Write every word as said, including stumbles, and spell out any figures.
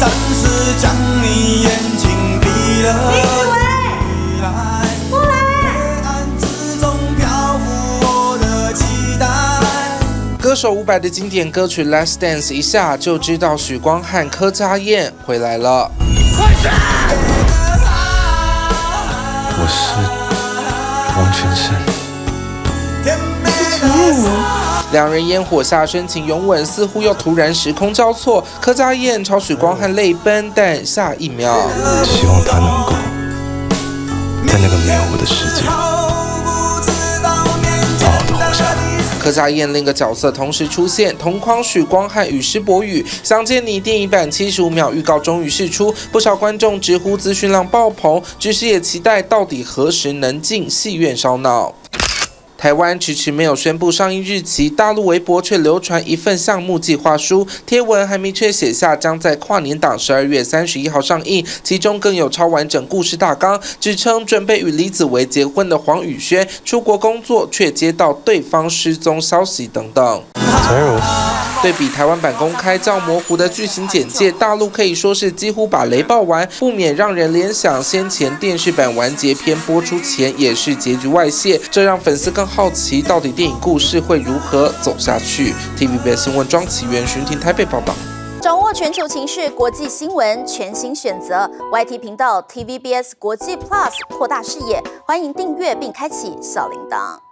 暂时将你眼睛闭了起来，黑暗之中漂浮我的期待。 歌手伍佰的经典歌曲《Last Dance》一下就知道许光汉、柯佳嬿回来了。 我是王全胜。 两人烟火下深情拥吻，似乎又突然时空交错。柯佳嬿朝许光汉泪奔，但下一秒， 希望他能够在那个没有我的世界，好好的活下来。 柯佳嬿另一个角色同时出现，同框许光汉与施柏宇。想见你电影版七十五秒预告终于释出，不少观众直呼资讯量爆棚，只是也期待到底何时能进戏院烧脑。台湾迟迟没有宣布上映日期，大陆微博却流传一份项目计划书，贴文还明确写下将在跨年档十二月三十一号上映，其中更有超完整故事大纲，指称准备与李子维结婚的黄宇轩出国工作，却接到对方失踪消息等等。 陈如， 对比台湾版公开较模糊的剧情简介，大陆可以说是几乎把雷爆完，不免让人联想先前电视版完结篇播出前也是结局外泄，这让粉丝更好奇到底电影故事会如何走下去。T V B S 新闻庄启源、巡庭台北报道。 掌握全球情势、国际新闻，全新选择 Y T 频道 T V B S 国际 Plus， 扩大视野，欢迎订阅并开启小铃铛。